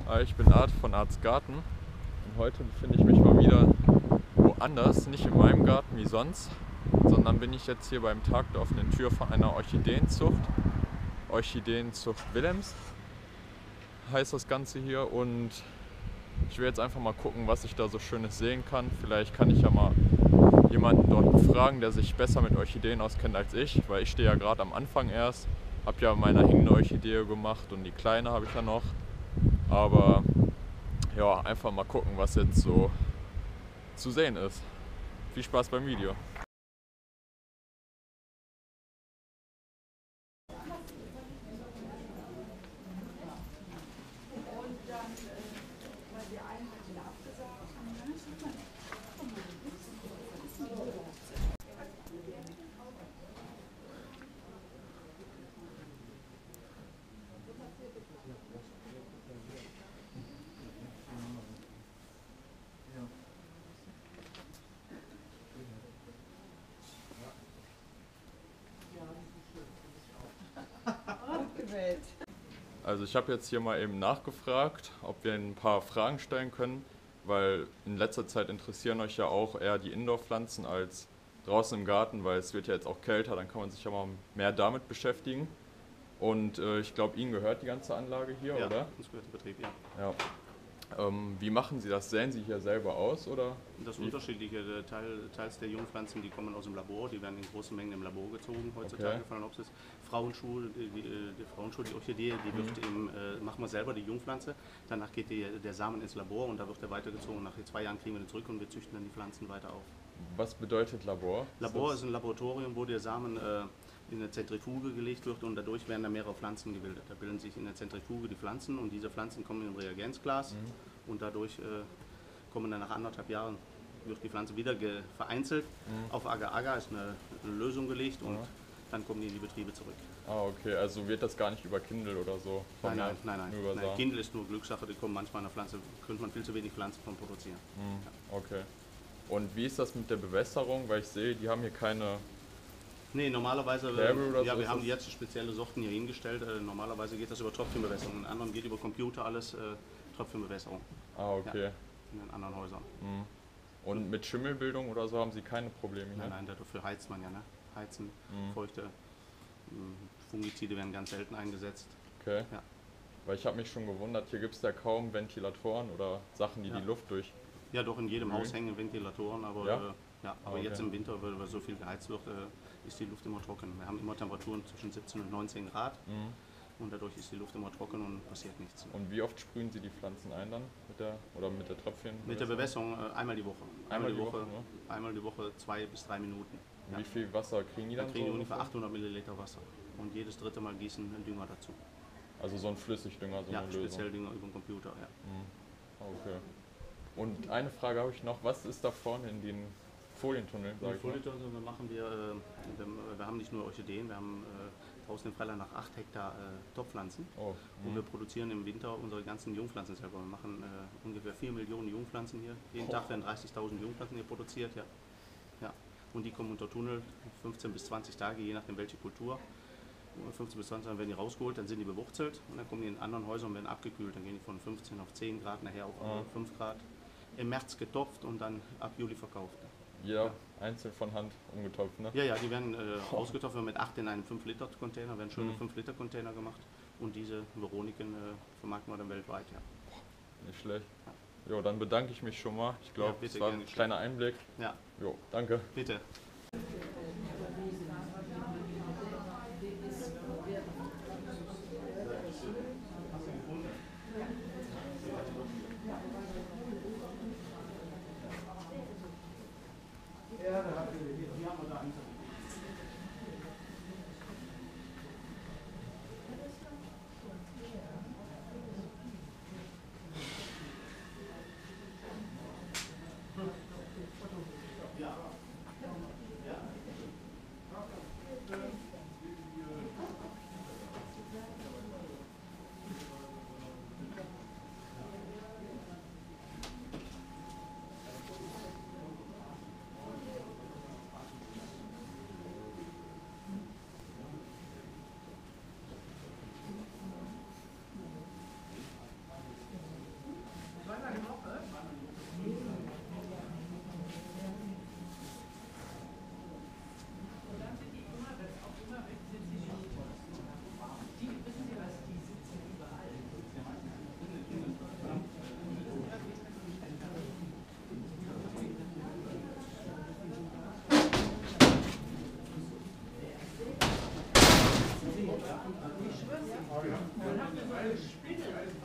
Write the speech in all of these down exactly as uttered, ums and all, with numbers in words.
Hi, ich bin Art von Arts Garten und heute befinde ich mich mal wieder woanders, nicht in meinem Garten wie sonst, sondern bin ich jetzt hier beim Tag der offenen Tür von einer Orchideenzucht. Orchideenzucht Willems heißt das Ganze hier und ich will jetzt einfach mal gucken, was ich da so Schönes sehen kann. Vielleicht kann ich ja mal jemanden dort befragen, der sich besser mit Orchideen auskennt als ich, weil ich stehe ja gerade am Anfang erst, habe ja meine hängende Orchidee gemacht und die kleine habe ich ja noch. Aber ja, einfach mal gucken, was jetzt so zu sehen ist. Viel Spaß beim Video. Also ich habe jetzt hier mal eben nachgefragt, ob wir ein paar Fragen stellen können, weil in letzter Zeit interessieren euch ja auch eher die Indoor-Pflanzen als draußen im Garten, weil es wird ja jetzt auch kälter, dann kann man sich ja mal mehr damit beschäftigen. Und äh, ich glaube, Ihnen gehört die ganze Anlage hier, ja, oder? uns gehört der Betrieb, ja. Ja. Ähm, wie machen Sie das? Säen Sie hier selber aus, oder? Das ist Wie? unterschiedliche. Teil, teils der Jungpflanzen, die kommen aus dem Labor, die werden in großen Mengen im Labor gezogen heutzutage Okay. von Phalaenopsis. Frauenschuhe, die, die, die Frauenschuhe, die Orchidee, die wird im, äh, machen wir selber, die Jungpflanze. Danach geht die, der Samen ins Labor und da wird er weitergezogen. Nach zwei Jahren kriegen wir den zurück und wir züchten dann die Pflanzen weiter auf. Was bedeutet Labor? Labor das? ist ein Laboratorium, wo der Samen äh, in eine Zentrifuge gelegt wird und dadurch werden da mehrere Pflanzen gebildet. Da bilden sich in der Zentrifuge die Pflanzen und diese Pflanzen kommen in ein Reagenzglas Mhm. und dadurch äh, kommen dann nach anderthalb Jahren, wird die Pflanze wieder vereinzelt, Mhm. auf Agar-Agar ist eine, eine Lösung gelegt und Ja. dann kommen die in die Betriebe zurück. Ah, okay, also wird das gar nicht über Kindle oder so Nein, vermehrt? nein, nein, Nur über nein. Samen? Kindle ist nur Glückssache, die kommen manchmal in der Pflanze, könnte man viel zu wenig Pflanzen von produzieren. Mhm. Okay. Und wie ist das mit der Bewässerung? Weil ich sehe, die haben hier keine... Nee, normalerweise, Färbe oder ja, so wir ist haben das? jetzt spezielle Sorten hier hingestellt. Äh, normalerweise geht das über Tröpfchenbewässerung, in anderen geht über Computer alles äh, Tröpfchenbewässerung. Ah, okay. Ja, in den anderen Häusern. Mhm. Und mit Schimmelbildung oder so haben Sie keine Probleme hier? Nein, nein, dafür heizt man ja, ne? Heizen, Mhm. feuchte mh, Fungizide werden ganz selten eingesetzt. Okay. Ja. Weil ich habe mich schon gewundert, hier gibt es ja kaum Ventilatoren oder Sachen, die Ja. die Luft durch... Ja, doch in jedem Mhm. Haus hängen Ventilatoren, aber, Ja? äh, ja, aber Ah, jetzt okay. im Winter, weil, weil so viel geheizt wird, äh, ist die Luft immer trocken. Wir haben immer Temperaturen zwischen siebzehn und neunzehn Grad Mhm. und dadurch ist die Luft immer trocken und passiert nichts. Und wie oft sprühen Sie die Pflanzen ein dann mit der oder mit der Tröpfchen? Mit der Bewässerung äh, einmal die Woche. Einmal die Woche, einmal die Woche zwei bis drei Minuten. Und wie viel Wasser kriegen die Dann dann kriegen so? wir ungefähr ungefähr? achthundert Milliliter Wasser. Und jedes dritte Mal gießen einen Dünger dazu. Also so ein Flüssigdünger, so Ja, eine Lösung. speziell Dünger über den Computer. Ja. Mhm. Okay. Und eine Frage habe ich noch, was ist da vorne in den Folientunneln, sag Die ich mal? Folientunnel machen wir, äh, wir, wir haben nicht nur Orchideen, wir haben äh, draußen im Freiland nach acht Hektar äh, Topfpflanzen. Oh, Und mhm. wir produzieren im Winter unsere ganzen Jungpflanzen selber. Wir machen äh, ungefähr vier Millionen Jungpflanzen hier. Jeden Oh. Tag werden dreißigtausend Jungpflanzen hier produziert. Ja. Ja. Und die kommen unter Tunnel fünfzehn bis zwanzig Tage, je nachdem welche Kultur. fünfzehn bis zwanzig Tage werden die rausgeholt, dann sind die bewurzelt und dann kommen die in anderen Häusern und werden abgekühlt. Dann gehen die von fünfzehn auf zehn Grad, nachher auf Ah. fünf Grad. Im März getopft und dann ab Juli verkauft. Jeder Ja. einzeln von Hand umgetopft, ne? Ja, ja, die werden äh, Oh. ausgetopft mit acht in einem fünf Liter Container, werden schöne Mhm. fünf Liter Container gemacht. Und diese Veroniken äh, vermarkten wir dann weltweit. Ja. Nicht schlecht. Jo, dann bedanke ich mich schon mal. Ich Ja, glaube, bitte, es war gerne ein kleiner Einblick. Ja, Jo, danke. bitte.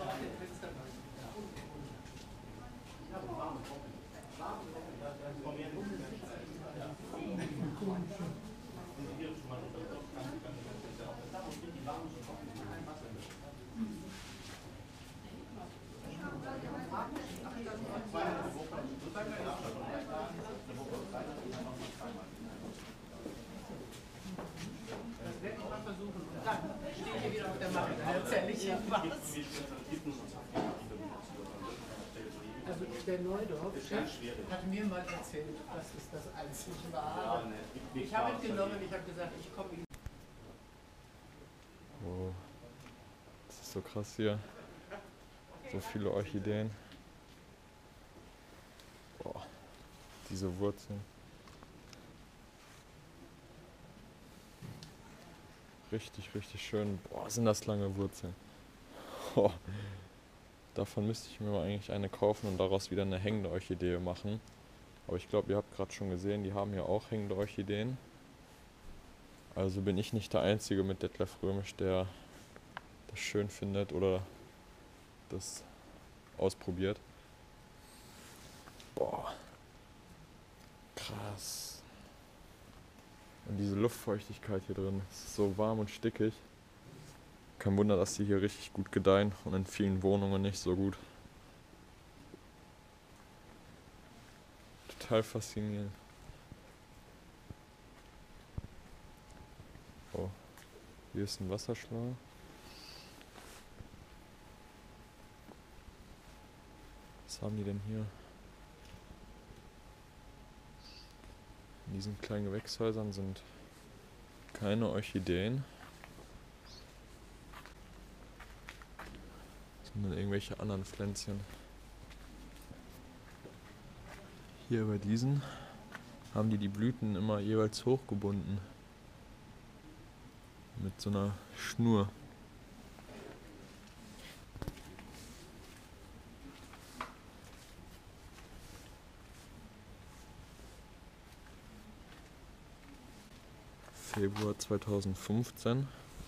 Also der Neudorf hat mir mal erzählt, dass es das einzig war. Ich habe ihn genommen, ich habe gesagt, ich komme ihm. Wow. Das ist so krass hier. So viele Orchideen. Boah. Diese Wurzeln. Richtig, richtig schön. Boah, sind das lange Wurzeln. Oh. Davon müsste ich mir mal eigentlich eine kaufen und daraus wieder eine hängende Orchidee machen. Aber ich glaube, ihr habt gerade schon gesehen, die haben hier auch hängende Orchideen. Also bin ich nicht der Einzige mit Detlef Römisch, der das schön findet oder das ausprobiert. Boah. Krass. Und diese Luftfeuchtigkeit hier drin, es ist so warm und stickig. Kein Wunder, dass die hier richtig gut gedeihen und in vielen Wohnungen nicht so gut. Total faszinierend. Oh, hier ist ein Wasserschlauch. Was haben die denn hier? In diesen kleinen Gewächshäusern sind keine Orchideen, sondern irgendwelche anderen Pflänzchen. Hier bei diesen haben die die Blüten immer jeweils hochgebunden. Mit so einer Schnur. Februar zweitausendfünfzehn.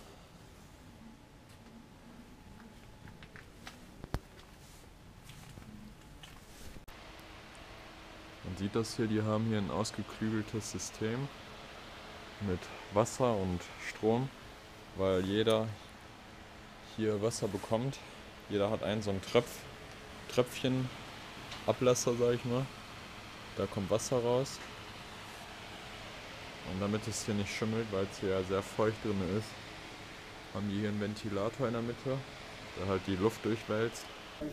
Man sieht das hier, die haben hier ein ausgeklügeltes System mit Wasser und Strom, weil jeder hier Wasser bekommt. Jeder hat einen so einen Tröpf, Tröpfchen Ablasser, sag ich mal. Da kommt Wasser raus. Und damit es hier nicht schimmelt, weil es hier ja sehr feucht drin ist, haben die hier einen Ventilator in der Mitte, der halt die Luft durchwälzt.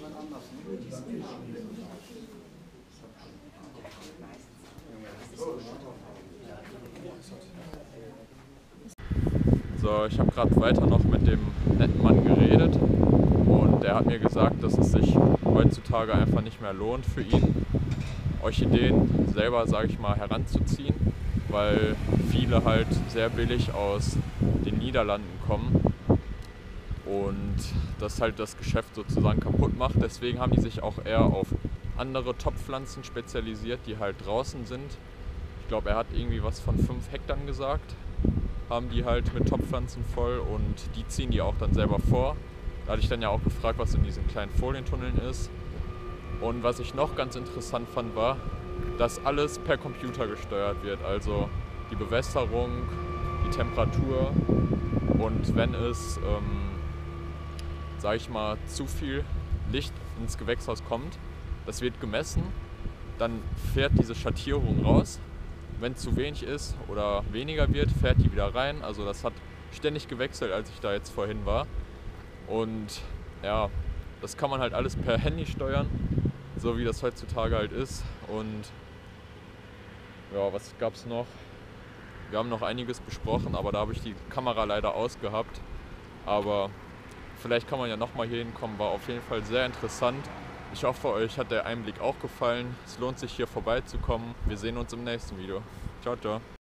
So, ich habe gerade weiter noch mit dem netten Mann geredet und er hat mir gesagt, dass es sich heutzutage einfach nicht mehr lohnt für ihn, Orchideen selber, sage ich mal, heranzuziehen, weil viele halt sehr billig aus den Niederlanden kommen und das halt das Geschäft sozusagen kaputt macht. Deswegen haben die sich auch eher auf andere Topfpflanzen spezialisiert, die halt draußen sind. Ich glaube, er hat irgendwie was von fünf Hektar gesagt, haben die halt mit Topfpflanzen voll und die ziehen die auch dann selber vor. Da hatte ich dann ja auch gefragt, was in diesen kleinen Folientunneln ist. Und was ich noch ganz interessant fand, war, dass alles per Computer gesteuert wird. Also die Bewässerung, die Temperatur und wenn es, ähm, sag ich mal, zu viel Licht ins Gewächshaus kommt, das wird gemessen, dann fährt diese Schattierung raus. Wenn zu wenig ist oder weniger wird, fährt die wieder rein. Also das hat ständig gewechselt, als ich da jetzt vorhin war. Und ja, das kann man halt alles per Handy steuern, so wie das heutzutage halt ist. Und ja, was gab's noch? Wir haben noch einiges besprochen, aber da habe ich die Kamera leider ausgehabt. Aber vielleicht kann man ja nochmal hier hinkommen, war auf jeden Fall sehr interessant. Ich hoffe, euch hat der Einblick auch gefallen. Es lohnt sich hier vorbeizukommen. Wir sehen uns im nächsten Video. Ciao, ciao.